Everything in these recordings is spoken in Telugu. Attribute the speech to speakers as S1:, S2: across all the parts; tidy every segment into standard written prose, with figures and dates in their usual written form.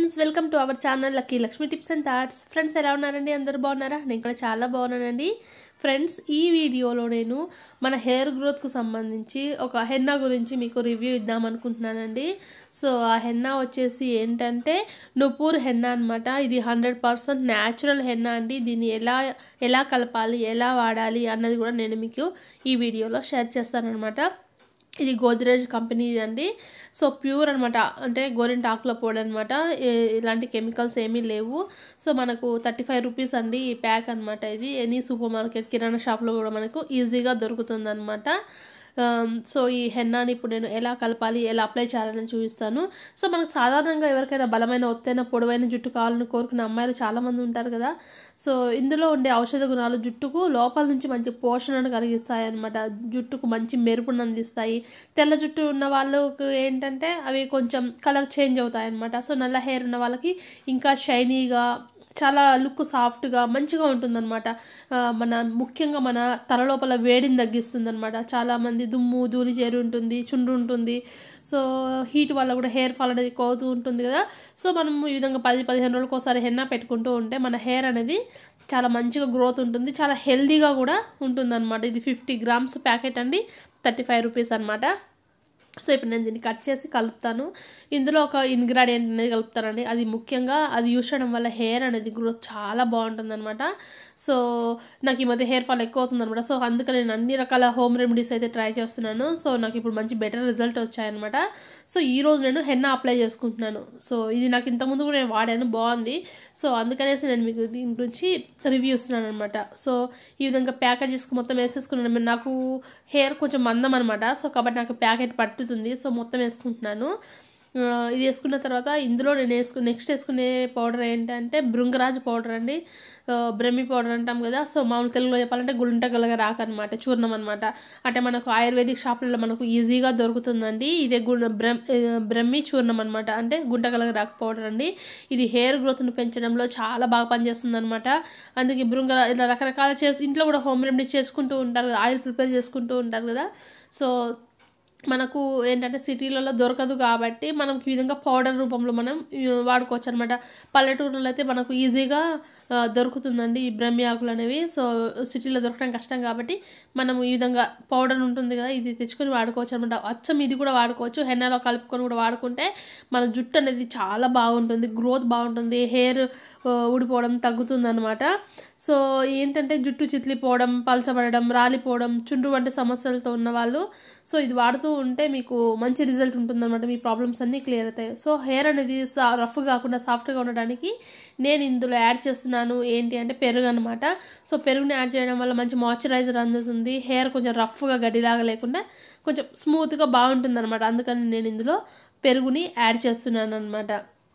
S1: Friends welcome to our channel lucky Lakshmi tips and thoughts. Friends ఎలా ఉన్నారండి? అందరూ బాగున్నారా? నేను కూడా చాలా బాగున్నానండి. ఫ్రెండ్స్ ఈ వీడియోలో నేను మన హెయిర్ గ్రోత్కు సంబంధించి ఒక హెన్నా గురించి మీకు రివ్యూ ఇద్దాం అనుకుంటున్నానండి. సో ఆ హెన్నా వచ్చేసి ఏంటంటే నుపూర్ హెన్నా అనమాట. ఇది 100% న్యాచురల్ హెన్నా అండి. దీన్ని ఎలా కలపాలి, ఎలా వాడాలి అన్నది కూడా నేను మీకు ఈ వీడియోలో షేర్ చేస్తానన్నమాట. ఇది గోద్రేజ్ కంపెనీ అండి. సో ప్యూర్ అనమాట, అంటే గోరింటాకులో పొడి అనమాట. ఇలాంటి కెమికల్స్ ఏమీ లేవు. సో మనకు 35 రూపీస్ అండి ఈ ప్యాక్ అనమాట. ఇది ఎనీ సూపర్ మార్కెట్ కిరాణా షాప్లో కూడా మనకు ఈజీగా దొరుకుతుంది అనమాట. సో ఈ హెన్నాని ఇప్పుడు నేను ఎలా కలపాలి, ఎలా అప్లై చేయాలని చూపిస్తాను. సో మనకు సాధారణంగా ఎవరికైనా బలమైన ఒత్తైన పొడవైన జుట్టు కావాలని కోరుకునే అమ్మాయిలు చాలామంది ఉంటారు కదా. సో ఇందులో ఉండే ఔషధ గుణాలు జుట్టుకు లోపల నుంచి మంచి పోషణను కలిగిస్తాయి అనమాట. జుట్టుకు మంచి మెరుపును అందిస్తాయి. తెల్ల జుట్టు ఉన్న వాళ్ళకు ఏంటంటే అవి కొంచెం కలర్ చేంజ్ అవుతాయి అనమాట. సో నల్ల హెయిర్ ఉన్న వాళ్ళకి ఇంకా షైనీగా, చాలా లుక్ సాఫ్ట్గా మంచిగా ఉంటుందన్నమాట. ముఖ్యంగా మన తల లోపల వేడిని తగ్గిస్తుంది అనమాట. చాలామంది దుమ్ము ధూళి చేరి ఉంటుంది, చుండ్రు ఉంటుంది. సో హీట్ వల్ల కూడా హెయిర్ ఫాల్ అనేది ఎక్కువ అవుతూ ఉంటుంది కదా. సో మనం ఈ విధంగా 10-15 రోజులకు ఒకసారి హెన్నా పెట్టుకుంటూ ఉంటే మన హెయిర్ అనేది చాలా మంచిగా గ్రోత్ ఉంటుంది, చాలా హెల్దీగా కూడా ఉంటుంది అనమాట. ఇది 50 గ్రామ్స్ ప్యాకెట్ అండి, 35 రూపీస్ అనమాట. సో ఇప్పుడు నేను దీన్ని కట్ చేసి కలుపుతాను. ఇందులో ఒక ఇంగ్రీడియంట్ అనేది కలుపుతానండి. అది ముఖ్యంగా అది యూస్ చేయడం వల్ల హెయిర్ అనేది గ్రోత్ చాలా బాగుంటుంది అనమాట. సో నాకు ఈ మధ్య హెయిర్ ఫాల్ ఎక్కువ అవుతుంది అనమాట. సో అందుకని నేను అన్ని రకాల హోమ్ రెమెడీస్ అయితే ట్రై చేస్తున్నాను. సో నాకు ఇప్పుడు మంచి బెటర్ రిజల్ట్ వచ్చాయన్నమాట. సో ఈరోజు నేను హెన్నా అప్లై చేసుకుంటున్నాను. సో ఇది నాకు ఇంతకుముందు కూడా నేను వాడాను, బాగుంది. సో అందుకనేసి నేను మీకు దీని గురించి రివ్యూ ఇస్తున్నాను అనమాట. సో ఈ విధంగా ప్యాకెట్ చేసుకుని మొత్తం వేసేసుకున్నాను. నాకు హెయిర్ కొంచెం మందం అనమాట. సో కాబట్టి నాకు ప్యాకెట్ పట్టుతుంది. సో మొత్తం వేసుకుంటున్నాను. ఇది వేసుకున్న తర్వాత ఇందులో నేను నెక్స్ట్ వేసుకునే పౌడర్ ఏంటంటే భృంగరాజ్ పౌడర్ అండి. బ్రహ్మి పౌడర్ అంటాం కదా. సో మామూలు తెలుగులో చెప్పాలంటే గుంటగలగా రాకనమాట, చూర్ణం అనమాట. అంటే మనకు ఆయుర్వేదిక్ షాపులలో మనకు ఈజీగా దొరుకుతుందండి. ఇదే బ్రహ్మి చూర్ణం అనమాట, అంటే గుంటగలగా రాక పౌడర్ అండి. ఇది హెయిర్ గ్రోత్ను పెంచడంలో చాలా బాగా పనిచేస్తుంది అనమాట. అందుకే ఇలా రకరకాల ఇంట్లో కూడా హోమ్ రెమెడీస్ చేసుకుంటూ ఉంటారు కదా, ఆయిల్ ప్రిపేర్ చేసుకుంటూ ఉంటారు కదా. సో మనకు ఏంటంటే సిటీలలో దొరకదు కాబట్టి మనం ఈ విధంగా పౌడర్ రూపంలో మనం వాడుకోవచ్చు అనమాట. పల్లెటూరులో అయితే మనకు ఈజీగా దొరుకుతుందండి ఈ బ్రహ్మి ఆకులు అనేవి. సో సిటీలో దొరకడం కష్టం కాబట్టి మనం ఈ విధంగా పౌడర్ ఉంటుంది కదా, ఇది తెచ్చుకొని వాడుకోవచ్చు అనమాట. అచ్చం ఇది కూడా వాడుకోవచ్చు, హెన్నాలో కలుపుకొని కూడా వాడుకుంటే మన జుట్టు అనేది చాలా బాగుంటుంది, గ్రోత్ బాగుంటుంది, హెయిర్ ఊడిపోవడం తగ్గుతుంది అనమాట. సో ఏంటంటే జుట్టు చిట్లిపోవడం, పలచబడడం, రాలిపోవడం, చుండ్రు వంటి సమస్యలతో ఉన్న వాళ్ళు సో ఇది వాడుతూ ఉంటే మీకు మంచి రిజల్ట్ ఉంటుందన్నమాట. మీ ప్రాబ్లమ్స్ అన్నీ క్లియర్ అవుతాయి. సో హెయిర్ అనేది రఫ్ కాకుండా సాఫ్ట్గా ఉండడానికి నేను ఇందులో యాడ్ చేస్తున్నాను ఏంటి అంటే పెరుగు అనమాట. సో పెరుగుని యాడ్ చేయడం వల్ల మంచి మాయిశ్చరైజర్ అందుతుంది. హెయిర్ కొంచెం రఫ్గా గడ్డిలాగా లేకుండా కొంచెం స్మూత్గా బాగుంటుంది అనమాట. అందుకని నేను ఇందులో పెరుగుని యాడ్ చేస్తున్నాను అనమాట.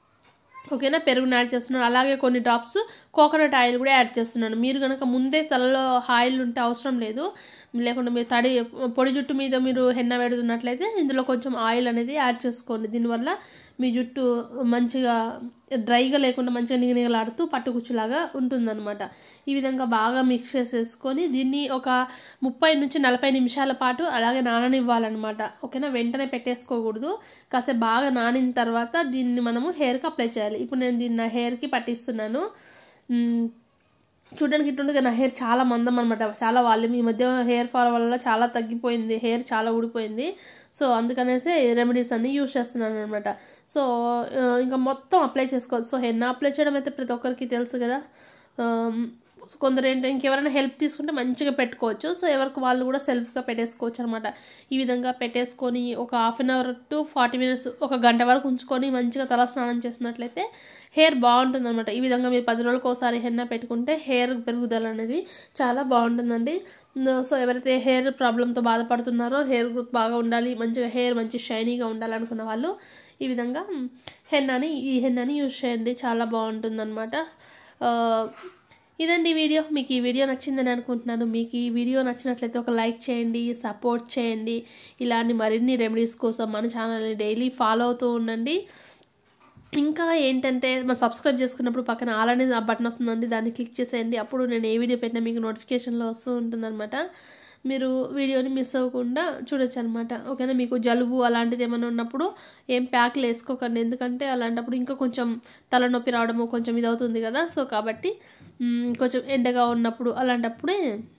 S1: ఓకేనా, పెరుగుని యాడ్ చేస్తున్నాను. అలాగే కొన్ని డ్రాప్స్ కోకోనట్ ఆయిల్ కూడా యాడ్ చేస్తున్నాను. మీరు కనుక ముందే తలలో ఆయిల్ ఉంటే అవసరం లేదు, లేకుండా మీరు పొడి జుట్టు మీద మీరు హెన్నా పెడుతున్నట్లయితే ఇందులో కొంచెం ఆయిల్ అనేది యాడ్ చేసుకోండి. దీనివల్ల మీ జుట్టు మంచిగా డ్రైగా లేకుండా మంచిగా నిగనిగలాడుతూ పట్టుకుచ్చులాగా ఉంటుందన్నమాట. ఈ విధంగా బాగా మిక్స్ చేసేసుకొని దీన్ని ఒక 30-40 నిమిషాల పాటు అలాగే నాననివ్వాలన్నమాట. ఓకేనా, వెంటనే పెట్టేసుకోకూడదు. కాసేపు బాగా నానిన తర్వాత దీన్ని మనము హెయిర్కి అప్లై చేయాలి. ఇప్పుడు నేను దీన్ని నా హెయిర్కి పట్టిస్తున్నాను. చూడడానికి ఇట్లుంటుంది, నా హెయిర్ చాలా మందం అనమాట, చాలా వాల్యూమ్. ఈ మధ్య హెయిర్ ఫాల్ వల్ల చాలా తగ్గిపోయింది, హెయిర్ చాలా ఊడిపోయింది. సో అందుకనేసి రెమెడీస్ అన్ని యూజ్ చేస్తున్నాను అనమాట. సో ఇంకా మొత్తం అప్లై చేసుకోవచ్చు. సో హెన్నా అప్లై చేయడం అయితే ప్రతి ఒక్కరికి తెలుసు కదా. కొందరు ఏంటంటే ఇంకెవరైనా హెల్ప్ తీసుకుంటే మంచిగా పెట్టుకోవచ్చు. సో ఎవరికి వాళ్ళు కూడా సెల్ఫ్గా పెట్టేసుకోవచ్చు అనమాట. ఈ విధంగా పెట్టేసుకొని ఒక 1/2 అవర్ to 40 minutes, ఒక గంట వరకు ఉంచుకొని మంచిగా తల స్నానం చేసినట్లయితే హెయిర్ బాగుంటుంది అనమాట. ఈ విధంగా మీరు 10 రోజులకు ఒకసారి హెన్నా పెట్టుకుంటే హెయిర్ పెరుగుదల అనేది చాలా బాగుంటుందండి. సో ఎవరైతే హెయిర్ ప్రాబ్లంతో బాధపడుతున్నారో, హెయిర్ గ్రోత్ బాగా ఉండాలి, మంచిగా హెయిర్ మంచి షైనీగా ఉండాలనుకున్న వాళ్ళు ఈ విధంగా ఈ హెన్నాని యూజ్ చేయండి, చాలా బాగుంటుంది అనమాట. ఇదండి వీడియో. మీకు ఈ వీడియో నచ్చిందని అనుకుంటున్నాను. మీకు ఈ వీడియో నచ్చినట్లయితే ఒక లైక్ చేయండి, సపోర్ట్ చేయండి. ఇలాంటి మరిన్ని రెమెడీస్ కోసం మన ఛానల్ని డైలీ ఫాలో అవుతూ ఉండండి. ఇంకా ఏంటంటే మనం సబ్స్క్రైబ్ చేసుకున్నప్పుడు పక్కన ఆల్ అనే బటన్ వస్తుందండి, దాన్ని క్లిక్ చేసేయండి. అప్పుడు నేను ఏ వీడియో పెట్టినా మీకు నోటిఫికేషన్లో వస్తూ ఉంటుందన్నమాట. మీరు వీడియోని మిస్ అవ్వకుండా చూడొచ్చు అనమాట. ఓకేనా. మీకు జలుబు అలాంటిది ఏమైనా ఉన్నప్పుడు ఏం ప్యాక్లు వేసుకోకండి, ఎందుకంటే అలాంటప్పుడు ఇంకా కొంచెం తలనొప్పి రావడము కొంచెం ఇది అవుతుంది కదా. సో కాబట్టి కొంచెం ఎండగా ఉన్నప్పుడు అలాంటప్పుడే